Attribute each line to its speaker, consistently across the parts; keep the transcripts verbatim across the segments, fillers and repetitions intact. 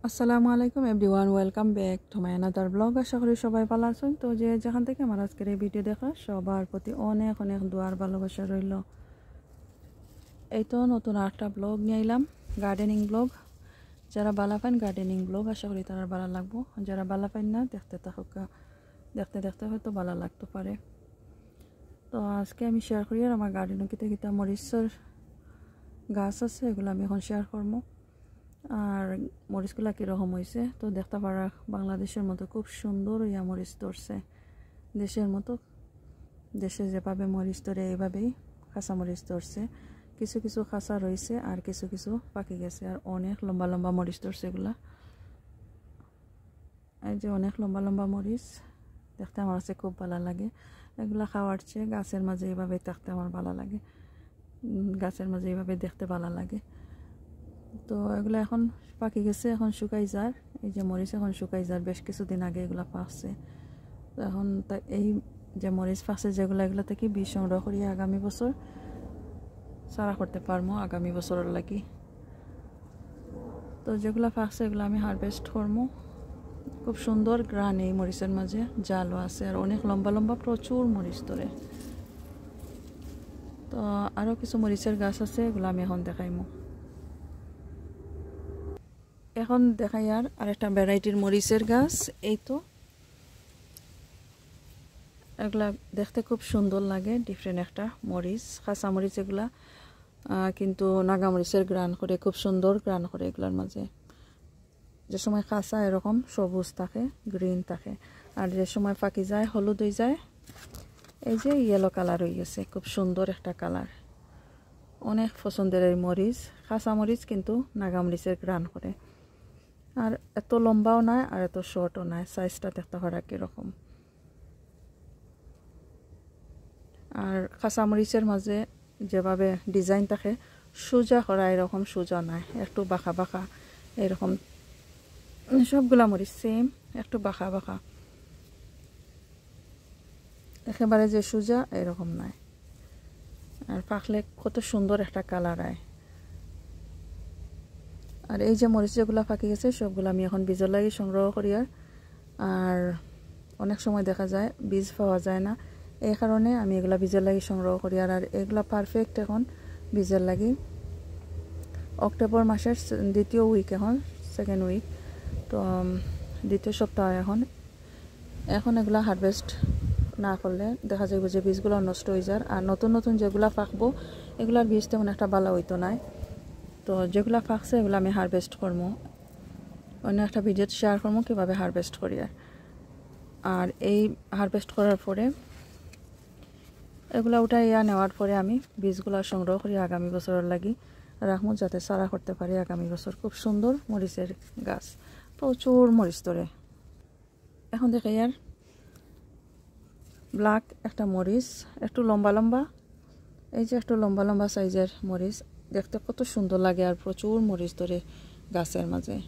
Speaker 1: আসসালামু আলাইকুম everyone, welcome back to my another blog. আশা করি সবাই ভালো আছেন। তো যে যেখান থেকে আমার আজকের এই ভিডিও দেখা সবার প্রতি অনেক অনেক দোয়ার ভালোবাসা রইল। এই তো নতুন আরেকটা ব্লগ নিয়ে এলাম, গার্ডেনিং ব্লগ। যারা ভালো পান গার্ডেনিং ব্লগ আশা করি তারা ভালো লাগবো, যারা ভালো পান না দেখতে থাকুক, দেখতে দেখতে হয়তো ভালো লাগতে পারে। তো আজকে আমি শেয়ার করি আর আমার গার্ডেনে কিতে কিতা মরিচের গাছ আছে, এগুলো আমি এখন শেয়ার করবো। আর মরিচগুলা কীরকম হয়েছে তো দেখতে পারা, বাংলাদেশের মতো খুব সুন্দর ইয়া মরিচ ধরছে, দেশের মতো। দেশে যেভাবে মরিচ ধরে এইভাবেই খাসা মরিচ ধরছে। কিছু কিছু খাসা রয়েছে আর কিছু কিছু পাকি গেছে, আর অনেক লম্বা লম্বা মরিচ ধরছে এগুলা। এই যে অনেক লম্বা লম্বা মরিচ দেখতে আমার কাছে খুব ভালো লাগে। এগুলা খাওয়ার চেয়ে গাছের মাঝে এইভাবে থাকতে আমার ভালো লাগে, গাছের মাঝে এইভাবে দেখতে ভালো লাগে। তো এগুলো এখন পাকি গেছে, এখন শুকাই যার। এই যে মরিচ এখন শুকাই যার, বেশ কিছুদিন আগে এগুলো পাকছে। তো এখন এই যে মরিচ পাকছে যেগুলো, এগুলো থেকে বীজ সংগ্রহ করি আগামী বছর সারা করতে পারবো আগামী বছরের লাগি। তো যেগুলো পাকছে এগুলো আমি হারভেস্ট করবো। খুব সুন্দর গ্রান এই মরিচের মাঝে, জালও আছে আর অনেক লম্বা লম্বা প্রচুর মরিচ ধরে। তো আরও কিছু মরিচের গাছ আছে, এগুলো আমি এখন দেখাইমো। এখন দেখাই আর আরেকটা ভ্যারাইটির মরিচের গাছ। এই তো এগুলা দেখতে খুব সুন্দর লাগে, ডিফারেন্ট একটা মরিচ, খাসা মরিচ এগুলা, কিন্তু নাগা মরিচের গ্রান করে, খুব সুন্দর গ্রান করে এগুলার মাঝে। যে সময় খাসা এরকম সবুজ থাকে, গ্রিন থাকে, আর যে সময় ফাঁকি যায় হলুদ হয়ে যায়। এই যে ইয়েলো কালার হয়ে গেছে, খুব সুন্দর একটা কালার। অনেক পছন্দের এই মরিচ, খাসা মরিচ কিন্তু নাগা মরিচের গ্রান করে। আর এত লম্বাও নয় আর এত শর্টও নয়, সাইজটা দেখতে হয় কীরকম। আর খাসা মরিচের মাঝে যেভাবে ডিজাইন থাকে সোজা করা, এরকম সোজা নয়, একটু বাঁকা বাঁকা এরকম। সবগুলা মরিচ সেম, একটু বাঁকা বাঁকা, একেবারে যে সোজা এরকম নয়। আর পাকলে কত সুন্দর একটা কালার আয়। আর এই যে মরিচ যেগুলো পাকি গেছে সবগুলো আমি এখন বীজের লাগি সংগ্রহ করি। আর অনেক সময় দেখা যায় বীজ পাওয়া যায় না, এই কারণে আমি এগুলা বীজের লাগি সংগ্রহ করি। আর এগুলা পারফেক্ট এখন বীজের লাগি। অক্টোবর মাসের দ্বিতীয় উইক, এখন সেকেন্ড উইক, তো দ্বিতীয় সপ্তাহ এখন। এখন এগুলা হারভেস্ট না করলে দেখা যাবে যে বীজগুলো নষ্ট হয়ে যায়। আর নতুন নতুন যেগুলা পাকবো এগুলার বীজ তেমন একটা ভালো হইতো না। তো যেগুলা পাকছে এগুলো আমি হারভেস্ট করবো, অন্য একটা ভিডিও শেয়ার করবো কীভাবে হারভেস্ট করি। আর এই হারভেস্ট করার পরে এগুলা উঠাইয়া নেওয়ার পরে আমি বীজগুলো সংগ্রহ করি আগামী বছরের লাগি রাখবো, যাতে সারা করতে পারি আগামী বছর। খুব সুন্দর মরিচের গাছ, প্রচুর মরিচ ধরে। এখন দেখে আর ব্ল্যাক একটা মরিচ, একটু লম্বা লম্বা, এই যে একটু লম্বা লম্বা সাইজের মরিচ, দেখতে কত সুন্দর লাগে। আর প্রচুর মরিচ ধরে গাছের মাঝে,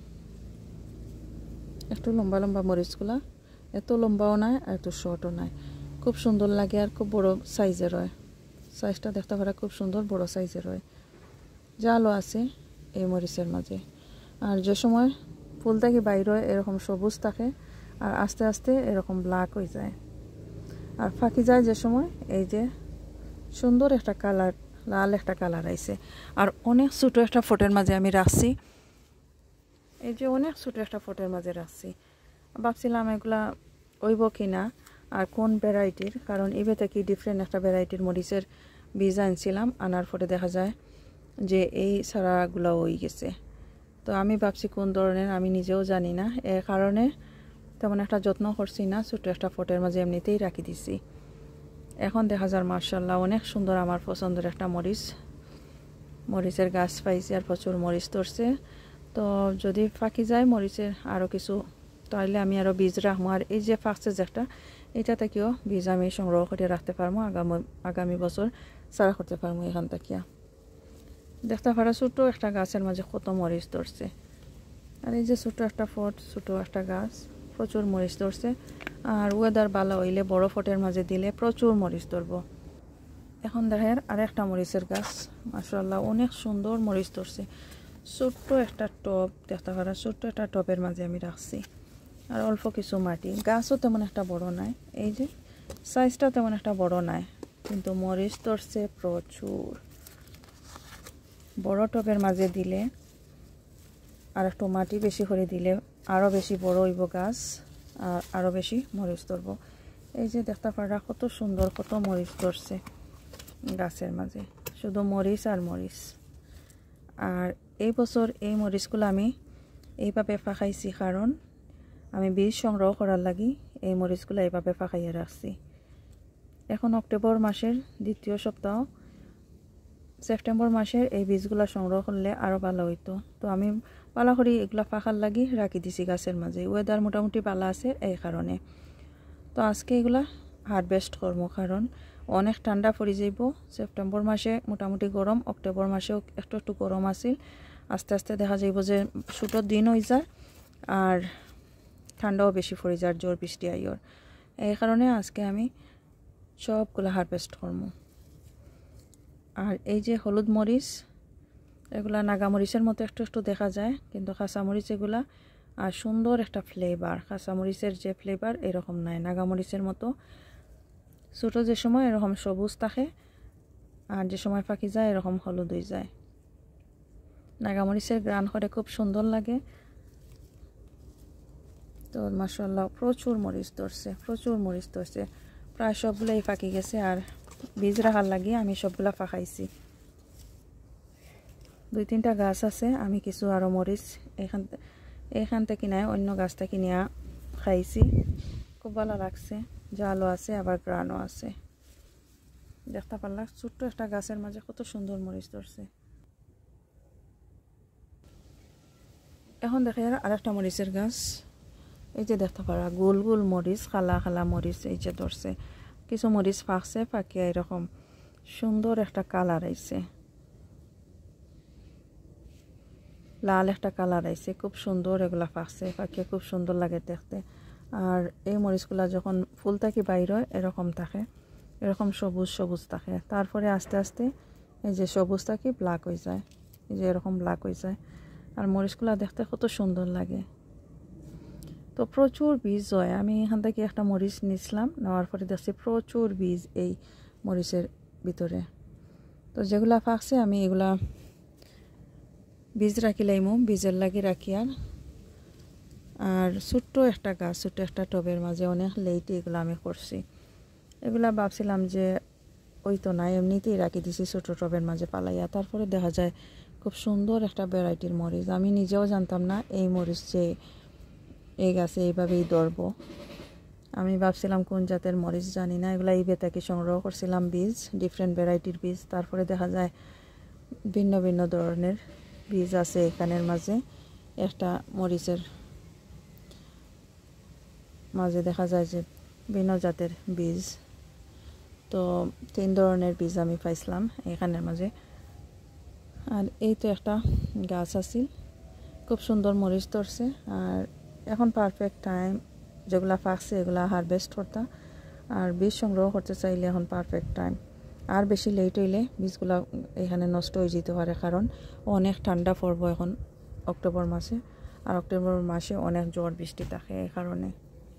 Speaker 1: একটু লম্বা লম্বা মরিচগুলা, এত লম্বাও নয় আর এত শর্টও নয়, খুব সুন্দর লাগে। আর খুব বড় সাইজের হয়, সাইজটা দেখতে পারা খুব সুন্দর বড় সাইজের হয়। জালও আছে এই মরিচের মাঝে। আর যে সময় ফুল থেকে বাইর হয় এরকম সবুজ থাকে, আর আস্তে আস্তে এরকম ব্ল্যাক হয়ে যায়। আর ফাঁকি যায় যে সময় এই যে সুন্দর একটা কালার, লাল একটা কালার আইছে। আর অনেক ছোটো একটা ফোটের মাঝে আমি রাখছি, এই যে অনেক ছোটো একটা ফোটের মাঝে রাখছি। ভাবছিলাম এগুলা ওইব কিনা আর কোন ভ্যারাইটির, কারণ এবে থেকে ডিফারেন্ট একটা ভ্যারাইটির মরিচের বীজ আনছিলাম, আনার পরে দেখা যায় যে এই সারাগুলো হয়ে গেছে। তো আমি ভাবছি কোন ধরনের আমি নিজেও জানি না, এর কারণে তেমন একটা যত্ন করছি না, ছোটো একটা ফোটের মাঝে এমনিতেই রাখি দিছি। এখন দেখা যায় মার্শাল্লাহ অনেক সুন্দর আমার পছন্দের একটা মরিচ, মরিচের গাছ পাইছি আর প্রচুর মরিচ ধরছে। তো যদি ফাঁকি যায় মরিচের আরও কিছু, তাহলে আমি আরও বীজ রাখবো। আর এই যে ফাঁকছে যেটা, এটা থেকেও বীজ আমি সংগ্রহ করে রাখতে পারবো, আগামী আগামী বছর সারা করতে পারবো এখান থেকে। দেখতে পারা ছোটো একটা গাছের মাঝে কত মরিচ ধরছে। আর এই যে ছোটো একটা ফট, ছোটো একটা গাছ, প্রচুর মরিচ ধরছে। আর ওয়েদার ভালো হইলে বড় ফটের মাঝে দিলে প্রচুর মরিচ ধরবো। এখন দেখেন আর একটা মরিচের গাছ, মাশাআল্লাহ অনেক সুন্দর মরিচ ধরছে, ছোট্ট একটা টব দেখতে পারা, ছোট্ট একটা টবের মাঝে আমি রাখছি। আর অল্প কিছু মাটি, গাছও তেমন একটা বড় নাই, এই যে সাইজটা তেমন একটা বড় নাই, কিন্তু মরিচ ধরছে প্রচুর। বড় টবের মাঝে দিলে আর একটু মাটি বেশি করে দিলে আরও বেশি বড় হইব গাছ, আর আরও বেশি মরিচ ধরব। এই যে দেখতে পারা কত সুন্দর, কত মরিচ ধরছে গাছের মাঝে, শুধু মরিচ আর মরিচ। আর এই বছর এই মরিচগুলো আমি এইভাবে ফাঁকাইছি, কারণ আমি বীজ সংগ্রহ করার লাগি এই মরিচগুলো এইভাবে ফাঁকাইয়া রাখছি। এখন অক্টোবর মাসের দ্বিতীয় সপ্তাহ, সেপ্টেম্বর মাসের এই বীজগুলো সংগ্রহ করলে আরও ভালো হইতো। তো আমি পালা করি এগুলো ফাঁকার লাগি রাখি দিছি গাছের মাঝে। ওয়েদার মোটামুটি পালা আছে এই কারণে। তো আজকে এগুলা হারভেস্ট করবো, কারণ অনেক ঠান্ডা পড়ে যাইব। সেপ্টেম্বর মাসে মোটামুটি গরম, অক্টোবর মাসেও একটু একটু গরম আছিল। আস্তে আস্তে দেখা যাইব যে ছোটোর দিন হয়ে যায় আর ঠান্ডাও বেশি পড়ে যায়, জোর বৃষ্টি আইয়র। এই কারণে আজকে আমি সবগুলো হারভেস্ট করবো। আর এই যে হলুদ মরিচ, এগুলা নাগামরিচের মতো একটু একটু দেখা যায়, কিন্তু কাঁচামরিচ এগুলা আর সুন্দর একটা ফ্লেভার। কাঁচামরিচের যে ফ্লেভার এরকম নাই, নাগামরিচের মতো ছোটো যে সময় এরকম সবুজ থাকে, আর যে সময় পাকি যায় এরকম হলুদ হয়ে যায়। নাগামরিচের গ্রান করে খুব সুন্দর লাগে। তো মাশাআল্লাহ প্রচুর মরিচ ধরছে, প্রচুর মরিচ ধরছে, প্রায় সবগুলাই পাকি গেছে। আর বীজ রাখার লাগি আমি সবগুলা ফাঁকাইছি। দুই তিনটা গাছ আছে, আমি কিছু আরও মরিচ এখান এখান থেকে নাই অন্য গাছ থেকে নিয়ে খাইছি, খুব ভালো লাগছে। জালও আছে আবার গ্রানও আছে। দেখতে পারলাম ছোট্ট একটা গাছের মাঝে কত সুন্দর মরিচ ধরছে। এখন দেখে আর একটা মরিচের গাছ, এই যে দেখতে পারা গোল গোল মরিচ, খালা খালা মরিচ এই যে ধরছে। কিছু মরিচ ফাঁকছে, ফাঁকিয়া এরকম সুন্দর একটা কালার আইছে, লাল একটা কালার আইছে, খুব সুন্দর। এগুলা ফাঁকছে ফাঁকিয়া খুব সুন্দর লাগে দেখতে। আর এই মরিচগুলা যখন ফুল থেকে বাইর হয় এরকম থাকে, এরকম সবুজ সবুজ থাকে। তারপরে আস্তে আস্তে এই যে সবুজ থাকি ব্ল্যাক হয়ে যায়, এই যে এরকম ব্ল্যাক হয়ে যায়। আর মরিচগুলা দেখতে কত সুন্দর লাগে। তো প্রচুর বীজ হয়। আমি এখান থেকে একটা মরিচ নিয়েছিলাম, নেওয়ার পরে দেখছি প্রচুর বীজ এই মরিচের ভিতরে। তো যেগুলা ফাঁকছে আমি এগুলা বীজ রাখিলাইমু, বীজের লাগি রাখি। আর আর ছোট্ট একটা গাছ, ছোট্ট একটা টবের মাঝে অনেক লেইটে এগুলো আমি করছি। এগুলা ভাবছিলাম যে ওই তো নাই, এমনিতেই রাখি দিছি ছোটো টবের মাঝে পালাইয়া। তারপরে দেখা যায় খুব সুন্দর একটা ভ্যারাইটির মরিচ। আমি নিজেও জানতাম না এই মরিচ যে এই গাছে এইভাবেই ধরবো। আমি ভাবছিলাম কোন জাতের মরিচ জানি না। এগুলা ইবে থেকে সংগ্রহ করছিলাম বীজ, ডিফারেন্ট ভ্যারাইটির বীজ। তারপরে দেখা যায় ভিন্ন ভিন্ন ধরনের বীজ আছে এখানের মাঝে। একটা মরিচের মাঝে দেখা যায় যে ভিন্ন জাতের বীজ। তো তিন ধরনের বীজ আমি পাইছিলাম এখানের মাঝে। আর এই তো একটা গাছ আছিল, খুব সুন্দর মরিচ ধরছে। আর এখন পারফেক্ট টাইম, যেগুলা ফাঁকছে এগুলা হারভেস্ট করতে আর বীজ সংগ্রহ করতে চাইলে এখন পারফেক্ট টাইম। আর বেশি লেট হইলে বীজগুলা এখানে নষ্ট হয়ে যেতে পারে, কারণ অনেক ঠান্ডা পড়ব এখন অক্টোবর মাসে। আর অক্টোবর মাসে অনেক ঝড় বৃষ্টি থাকে এই কারণে।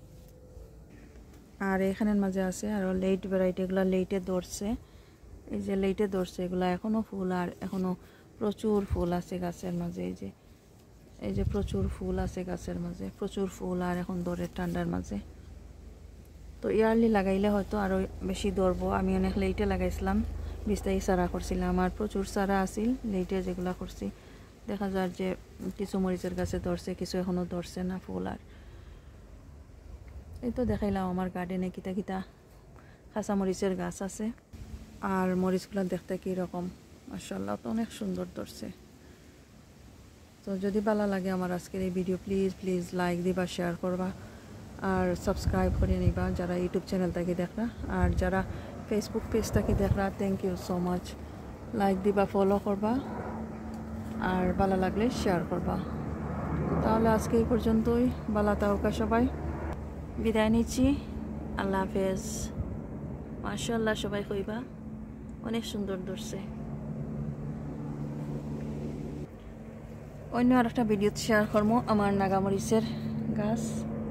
Speaker 1: আর এখানের মাঝে আছে আরও লেট ভ্যারাইটি, এগুলো লেটে ধরছে। এই যে লেটে ধরছে এগুলো এখনও ফুল, আর এখনও প্রচুর ফুল আছে গাছের মাঝে। এই যে এই যে প্রচুর ফুল আছে গাছের মাঝে, প্রচুর ফুল। আর এখন ধরে ঠান্ডার মাঝে। তো ইয়ারলি লাগাইলে হয়তো আরও বেশি ধরবো। আমি অনেক লেটে লাগাইছিলাম, বিস্তারিত চারা করছিলাম, আর প্রচুর চারা আছিল লেটে যেগুলো করছি। দেখা যায় যে কিছু মরিচের গাছে ধরছে, কিছু এখনও ধরছে না ফুল। আর এই তো দেখাইলাম আমার গার্ডেনে কিতা কিতা কাঁচা মরিচের গাছ আছে। আর মরিচগুলো দেখতে কীরকম, মাশাআল্লাহ তো অনেক সুন্দর ধরছে। তো যদি ভালো লাগে আমার আজকের এই ভিডিও, প্লিজ প্লিজ লাইক দিবা, শেয়ার করবা, আর সাবস্ক্রাইব করে নিবা যারা ইউটিউব চ্যানেল থেকে দেখরা। আর যারা ফেসবুক পেজ থেকে দেখরা, thank you so much. Like দিবা, ফলো করবা, আর ভালো লাগলে শেয়ার করবা। তাহলে আজকে এই পর্যন্তই। ভালো থাকা সবাই, বিদায় নিচ্ছি। আল্লাহ হাফেজ। মাশাআল্লাহ সবাই কইবা অনেক সুন্দর ধরছে। অন্য আরেকটা ভিডিও শেয়ার করবো আমার নাগামরিচের গাছ